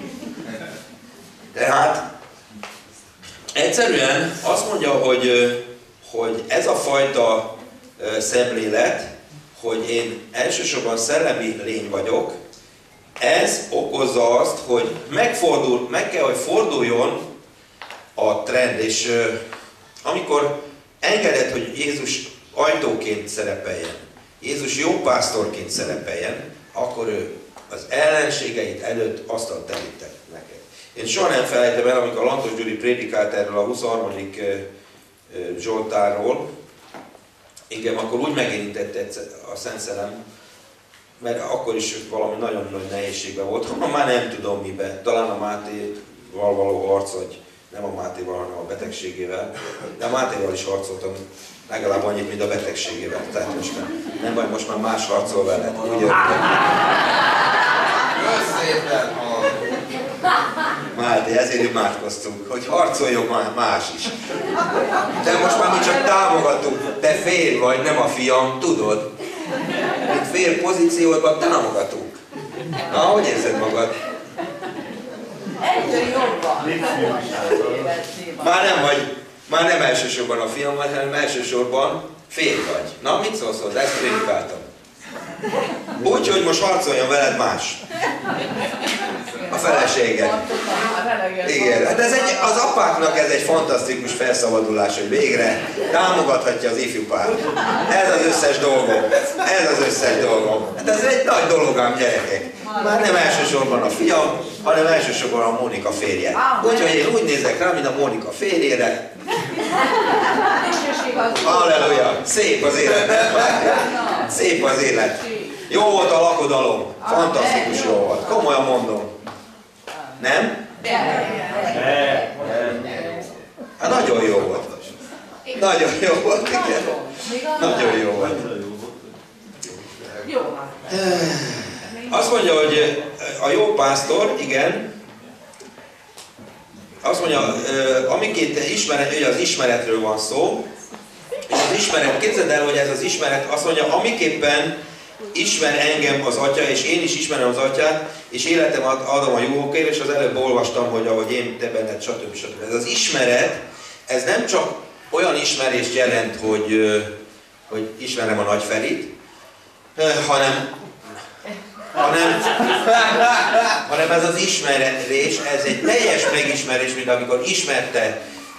Speaker 1: Tehát egyszerűen azt mondja, hogy ez a fajta szemlélet, hogy én elsősorban szellemi lény vagyok, ez okozza azt, hogy meg kell, hogy forduljon a trend, és amikor engeded, hogy Jézus ajtóként szerepeljen, Jézus jó pásztorként szerepeljen, akkor ő az ellenségeit előtt asztalt terítek neked. Én soha nem felejtem el, amikor Lantos Gyuri prédikált erről a 23. Zsoltárról, igen, akkor úgy megérintett a Szent Szellem, mert akkor is valami nagyon nagy nehézségben volt, már nem tudom miben, talán a Mátéval való harc, vagy nem a Mátéval, hanem a betegségével, de a Mátéval is harcoltam, legalább annyit, mint a betegségével, tehát most nem baj, most már más harcol veled, ugye? Szépen! Máté, ezért imádkoztunk, hogy harcoljon már más is. De most már mi csak támogatunk, te férj vagy, nem a fiam, tudod? Mint férj pozícióban támogatunk. Na, hogy érzed magad?
Speaker 3: Egyre jobban.
Speaker 1: Már nem elsősorban a fiam vagy, hanem elsősorban férj vagy. Na, mit szólsz hozzá? Ezt prédikáltam. Úgy, hogy most harcoljon veled más. A feleséged. Igen, hát az apáknak ez egy fantasztikus felszabadulás, hogy végre támogathatja az ifjú párt. Ez az összes dolgom. Ez az összes dolgom. Hát ez egy nagy dolog ám, gyerekek. Már nem elsősorban a fiam, hanem elsősorban a Mónika férje. Úgyhogy én úgy nézek rá, mint a Mónika férjére. Halleluja! Szép az élet, nem? Szép az élet. Jó volt a lakodalom. Fantasztikus jó volt. Komolyan mondom. Nem? Hát nagyon jó volt. Nagyon jó volt, igen. Nagyon jó volt. Azt mondja, hogy a jó pásztor, igen, azt mondja, amiket ismeret, ugye az ismeretről van szó, és az ismeret, képzeld el, hogy ez az ismeret, azt mondja, amiképpen ismer engem az Atya, és én is ismerem az Atyát, és életem adom a juhokért, és az előbb olvastam, hogy ahogy én, te benned, stb. Stb. Ez az ismeret, ez nem csak olyan ismerést jelent, hogy ismerem a Nagy Ferit, hanem ez az ismerés, ez egy teljes megismerés, mint amikor ismerte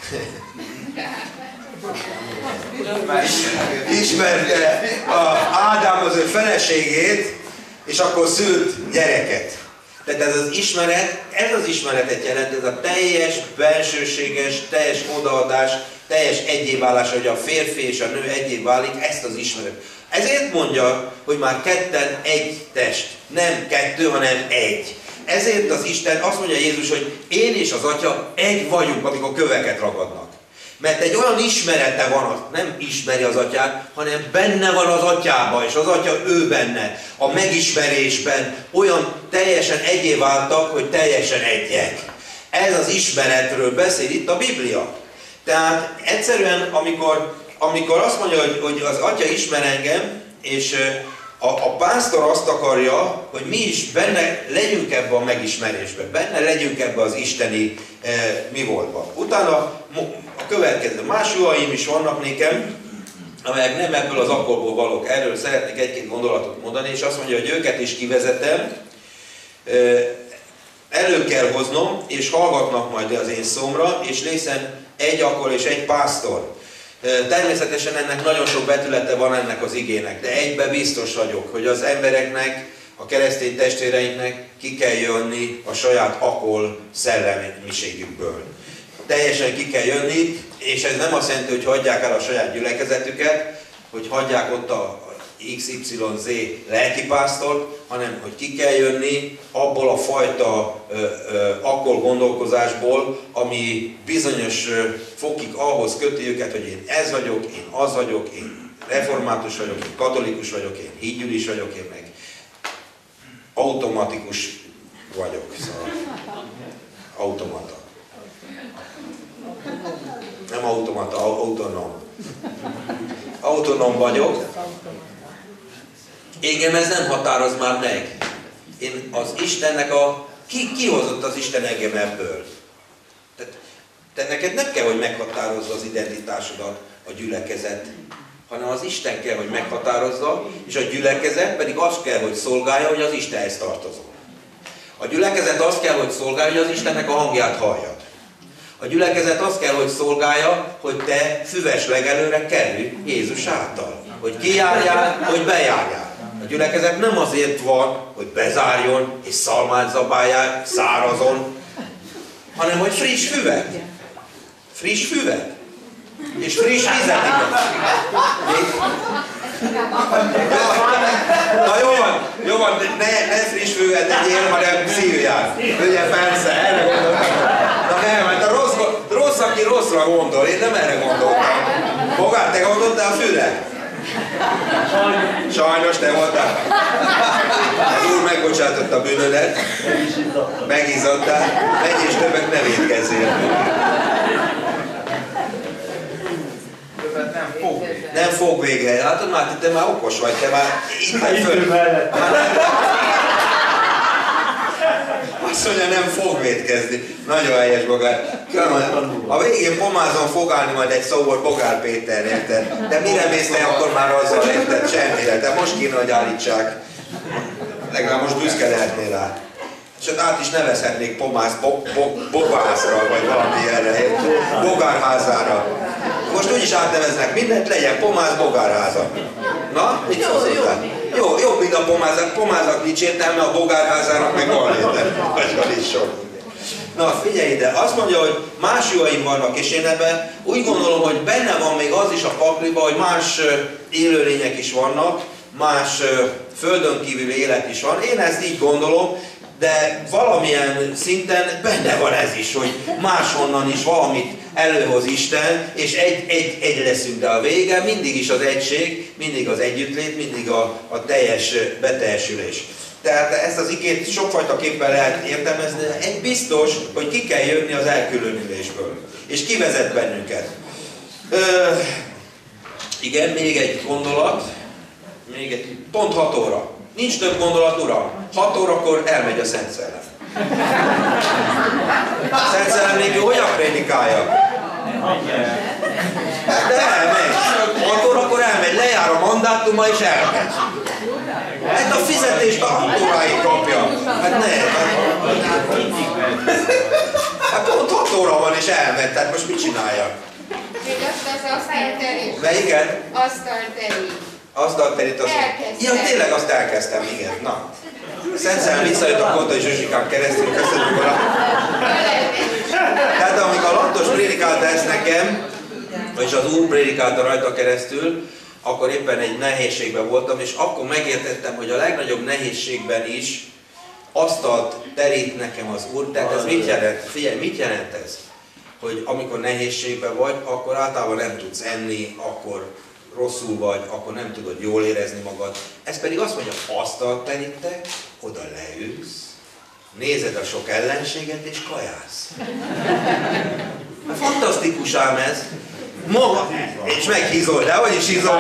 Speaker 1: Ádám az ő feleségét, és akkor szült gyereket. Tehát ez az ismeretet jelent, ez a teljes, bensőséges, teljes odaadás, teljes egyéválás, hogy a férfi és a nő egyé válik, ezt az ismeret. Ezért mondja, hogy már ketten egy test. Nem kettő, hanem egy. Ezért az Isten, azt mondja Jézus, hogy én és az Atya egy vagyunk, amikor köveket ragadnak. Mert egy olyan ismerete van, nem ismeri az Atyát, hanem benne van az Atyában, és az Atya ő benne. A megismerésben olyan teljesen egyé váltak, hogy teljesen egyek. Ez az ismeretről beszél itt a Biblia. Tehát egyszerűen, amikor azt mondja, hogy az Atya ismer engem, és a pásztor azt akarja, hogy mi is benne legyünk ebbe a megismerésben, benne legyünk ebbe az isteni mi voltba. Utána a következő más juhaim is vannak nékem, amelyek nem ebből az akkorból valók. Erről szeretnék egy-két gondolatot mondani, és azt mondja, hogy őket is kivezetem, elő kell hoznom, és hallgatnak majd az én szómra, és lészen egy akkor és egy pásztor. Természetesen ennek nagyon sok betülete van ennek az igének, de egyben biztos vagyok, hogy az embereknek, a keresztény testvéreinknek ki kell jönni a saját akol szellemiségükből. Teljesen ki kell jönni, és ez nem azt jelenti, hogy hagyják el a saját gyülekezetüket, hogy hagyják ott a XYZ lelkipásztort, hanem hogy ki kell jönni abból a fajta akkor gondolkozásból, ami bizonyos fokig ahhoz köti őket, hogy én ez vagyok, én az vagyok, én református vagyok, én katolikus vagyok, én hídgyűlis vagyok, én meg automatikus vagyok. Szóval automata. Nem automata, autonóm. Autonóm vagyok. Engem ez nem határoz már meg. Én az Istennek ki hozott az Isten engem ebből? Tehát neked nem kell, hogy meghatározza az identitásodat a gyülekezet, hanem az Isten kell, hogy meghatározza, és a gyülekezet pedig azt kell, hogy szolgálja, hogy az Istenhez tartozol. A gyülekezet azt kell, hogy szolgálja, hogy az Istennek a hangját halljad. A gyülekezet azt kell, hogy szolgálja, hogy te füves legelőre kerülj Jézus által. Hogy kijárjál, hogy bejárjál. A gyülekezet nem azért van, hogy bezárjon és szalmát zabáljál szárazon, hanem hogy friss füvek. Friss füvek. És friss vizet igaz. Na jó van, ne friss füvet tegyél, hanem szívjál. Ugye persze, erre gondoltam. Na nem, mert a rossz, aki rosszra gondol, én nem erre gondoltam. Bogár, te gondoltál a fűre? Sajnos te voltál. Az Úr megbocsátotta a bűnödet. Megizzadtál. Menj és többet ne vétkezzél. Nem fog végre. Látod már, te már okos vagy, te már itt vagy föl. Azt mondja, nem fog vétkezni. Nagyon helyes, Bogár. A végén pomázon fog állni majd egy szóval Bogár Péter, érted? De mire mész te, akkor már azzal, érted? Semmire. De most kéne, hogy állítsák. Legalább most büszke lehetnél rá. És át is nevezhetnék pomász Bogárházra, vagy valami erre, Bogárházára. Most úgyis átneveznek mindent, legyen pomász Bogárháza. Na, mit szólsz hozzá? Jó, jobb, mint a pomázak nincs értelme, a Bogárházának meg van értelme. Nagyon is sok. Na, figyelj ide, azt mondja, hogy más juhaim vannak, és én ebben úgy gondolom, hogy benne van még az is a pakliba, hogy más élőlények is vannak, más földön kívüli élet is van. Én ezt így gondolom, de valamilyen szinten benne van ez is, hogy máshonnan is valamit előhoz Isten, és egy leszünk, de a vége mindig is az egység, mindig az együttlét, mindig a teljes beteljesülés. Tehát ezt az igét sokfajta képpen lehet értelmezni, de egy biztos, hogy ki kell jönni az elkülönülésből. És kivezet bennünket. Igen, még egy gondolat, pont 6 óra. Nincs több gondolat, uram. 6 órakor elmegy a Szent Szellem. A Szent Szellem nélkül hogyan prédikálja? De elmegy. 6 órakor elmegy, lejár a mandátuma és elmegy. Hát a fizetést a 6 óráig kapja. Hát ne. Hát pont 6 óra van és elmegy, tehát most mit csinálja?
Speaker 4: Még azt az asztalterét.
Speaker 1: Melyiket?
Speaker 4: Asztalterét.
Speaker 1: Asztalterét azt... Ja, tényleg azt elkezdtem, igen. Na. Szent Szellem visszajött a Kontai Zsuzsikán keresztül, köszönjük oda. Tehát amikor a Lantos prédikálta ezt nekem, vagyis az Úr prédikálta rajta keresztül, akkor éppen egy nehézségben voltam, és akkor megértettem, hogy a legnagyobb nehézségben is asztalt terít nekem az Úr. Tehát ez mit jelent? Figyelj, mit jelent ez? Hogy amikor nehézségben vagy, akkor általában nem tudsz enni, akkor rosszul vagy, akkor nem tudod jól érezni magad. Ez pedig azt mondja, asztalt terítek, oda leülsz, nézed a sok ellenséget és kajálsz. Fantasztikus ám ez. Maga, és meghízol, de hogy is hízol?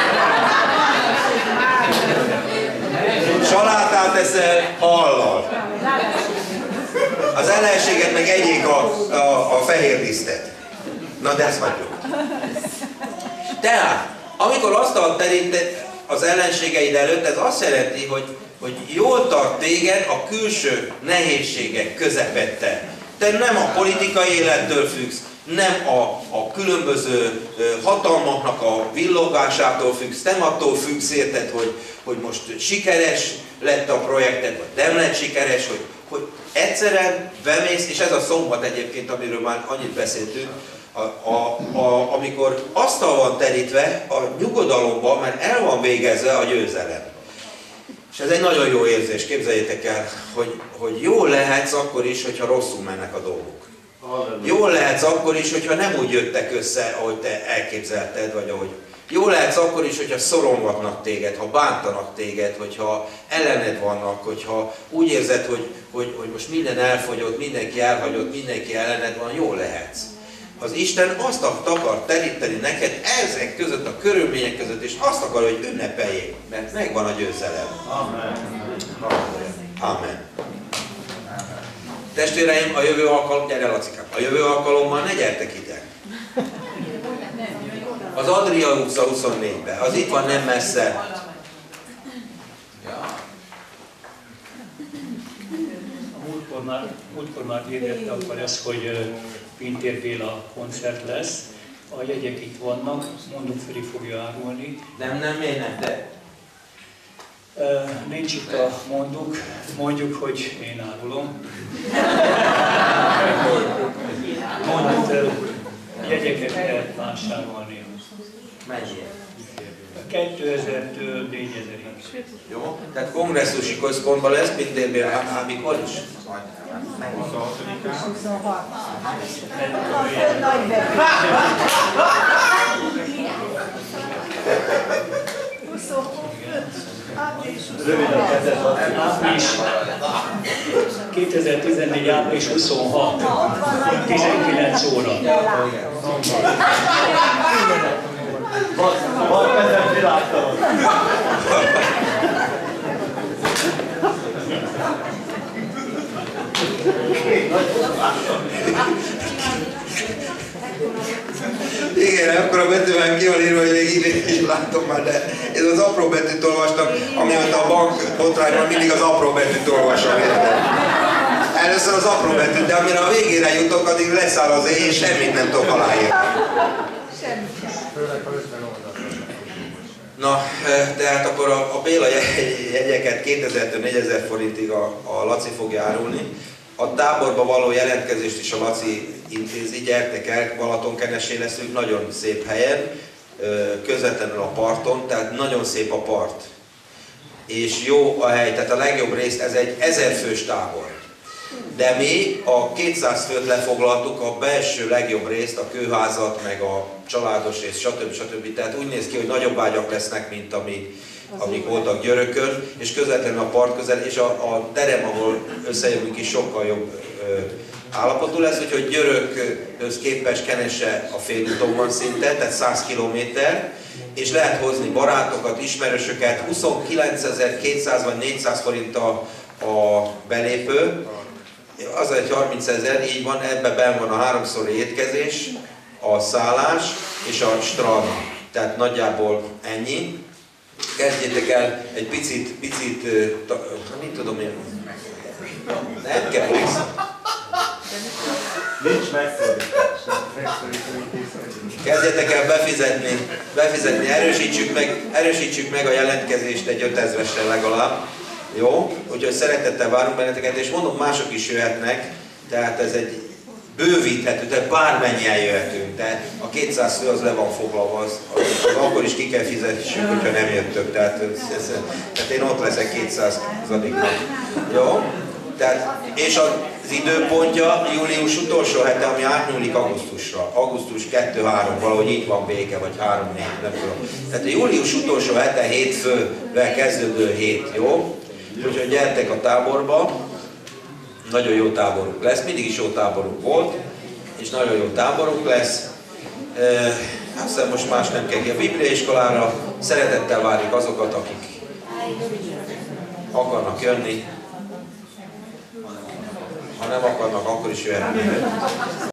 Speaker 1: Salátát eszel hallal. Az ellenséget meg egyék a fehér lisztet. Na de ezt hagyjuk. Tehát, amikor asztalt teríted az ellenségeid előtt, ez azt jelenti, hogy jól tart téged a külső nehézségek közepette. Te nem a politikai élettől függsz, nem a különböző hatalmaknak a villogásától függsz, nem attól függsz, érted, hogy most sikeres lett a projekted, vagy nem lett sikeres, hogy egyszerűen bemész, és ez a szombat egyébként, amiről már annyit beszéltünk, amikor asztal van terítve a nyugodalomban, mert el van végezve a győzelem. És ez egy nagyon jó érzés, képzeljétek el, hogy jól lehetsz akkor is, hogyha rosszul mennek a dolgok. Jól lehetsz akkor is, hogyha nem úgy jöttek össze, ahogy te elképzelted, vagy ahogy... Jól lehetsz akkor is, hogyha szorongatnak téged, ha bántanak téged, hogyha ellened vannak, hogyha úgy érzed, hogy most minden elfogyott, mindenki elhagyott, mindenki ellened van, jól lehetsz. Az Isten azt akar teríteni neked ezek között, a körülmények között, és azt akar, hogy ünnepeljék, mert megvan a győzelem. Amen. Amen. Testvéreim, a jövő alkalom, gyere Lacikám, a jövő alkalommal ne gyertek ide. A Az Adria utca 24-ben. Az itt van nem messze. Ja.
Speaker 5: Múltkor már hirdette akkor ezt, hogy Pintér Béla koncert lesz. A jegyek itt vannak, mondjuk Feri fogja árulni.
Speaker 1: Nem, miért nem, de.
Speaker 5: Nincs itt a mondjuk, hogy én árulom. Jegyeket lehet vásárolni.
Speaker 1: Mennyire?
Speaker 5: 2000-től 4000-ig.
Speaker 1: Jó? Tehát kongresszusi központban lesz, Pintér Béla, mikor is?
Speaker 3: 26.
Speaker 5: Április 2014. április 26. 19 óra.
Speaker 2: Van ezen világtalan.
Speaker 1: Igen, akkor a betűben ki van írva, hogy még idén is látom már, de ez az apró betűt olvastam, amiatt a bank botrányban mindig az apró betűt olvasom. Először az apró betűt, de amire a végére jutok, addig leszáll az éj, és semmit nem tudok aláírni. Na, tehát akkor a Béla jegyeket 2000-től 4000 forintig a Laci fogja árulni. A táborba való jelentkezést is a Laci intézi, gyertek el, Balatonkenesén leszünk, nagyon szép helyen, közvetlenül a parton, tehát nagyon szép a part. És jó a hely, tehát a legjobb részt, ez egy 1000 fős tábor. De mi a 200 főt lefoglaltuk, a belső legjobb részt, a kőházat, meg a családos rész, stb. Tehát úgy néz ki, hogy nagyobb ágyak lesznek, mint amik voltak Györökön, és közvetlenül a part közel, és a terem, ahol összejövünk is sokkal jobb állapotú lesz, úgyhogy Györökhöz képest Kenese a félúton van szinte, tehát 100 kilométer, és lehet hozni barátokat, ismerősöket, 29.200 vagy 400 forint a belépő, az egy 30 000, így van, ebben benn van a 3-szori étkezés, a szállás és a strand, tehát nagyjából ennyi. Kezdjétek el egy picit, mit tudom én, nem kell
Speaker 2: Nincs megszorítás.
Speaker 1: kezdjetek el befizetni, erősítsük meg a jelentkezést egy 5000-essel legalább. Jó? Úgyhogy szeretettel várunk benneteket, és mondom, mások is jöhetnek, tehát ez egy bővíthető, tehát bármennyien jöhetünk, de a 200 fő az le van foglalva, az akkor is ki kell fizessük, hogyha nem jöttök, tehát én ott leszek 200-adiknak. Jó? Tehát, és az időpontja július utolsó hete, ami átnyúlik augusztusra. Augusztus 2-3, valahogy így van vége, vagy 3-4, nem tudom. Tehát a július utolsó hete hétfővel kezdődő hét, jó? Úgyhogy gyertek a táborba, nagyon jó táborunk lesz, mindig is jó táborunk volt, és nagyon jó táborunk lesz. Azt hiszem most más nem kell ki a bibliaiskolára, szeretettel várjuk azokat, akik akarnak jönni. Ha nem akarnak, akkor is jöhetnek.